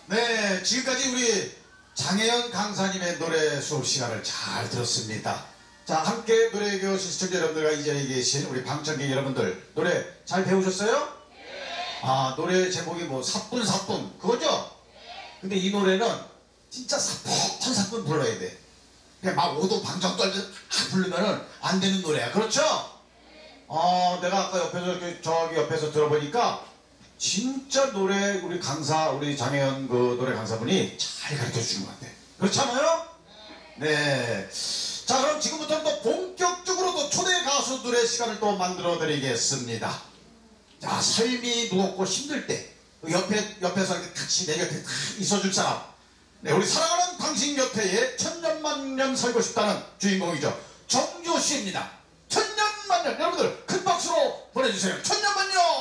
네, 지금까지 우리 장혜연 강사님의 노래 수업 시간을 잘 들었습니다. 자, 함께 노래 배우신 시청자 여러분들과 이 자리에 계신 우리 방청객 여러분들, 노래 잘 배우셨어요? 네. 아, 노래 제목이 뭐 사뿐사뿐 그거죠? 네. 근데 이 노래는 진짜 사뿐사뿐 불러야 돼. 그냥 막 오도 방정 떨면서 부르면은 안 되는 노래야. 그렇죠? 네. 내가 아까 옆에서 저기 옆에서 들어보니까 진짜 노래 우리 강사 우리 장혜연 그 노래 강사분이 잘 가르쳐 주는 것 같아. 그렇지 않아요? 네. 자, 그럼 지금부터 또 본격적으로 또 초대 가수들의 시간을 또 만들어 드리겠습니다. 자, 삶이 무겁고 힘들 때 옆에서 이렇게 같이 내 곁에 딱 있어줄 사람. 네, 우리 사랑하는 당신 곁에 천년만년 살고 싶다는 주인공이죠. 정조 씨입니다. 천년만년 여러분들 큰 박수로 보내주세요. 천년만년.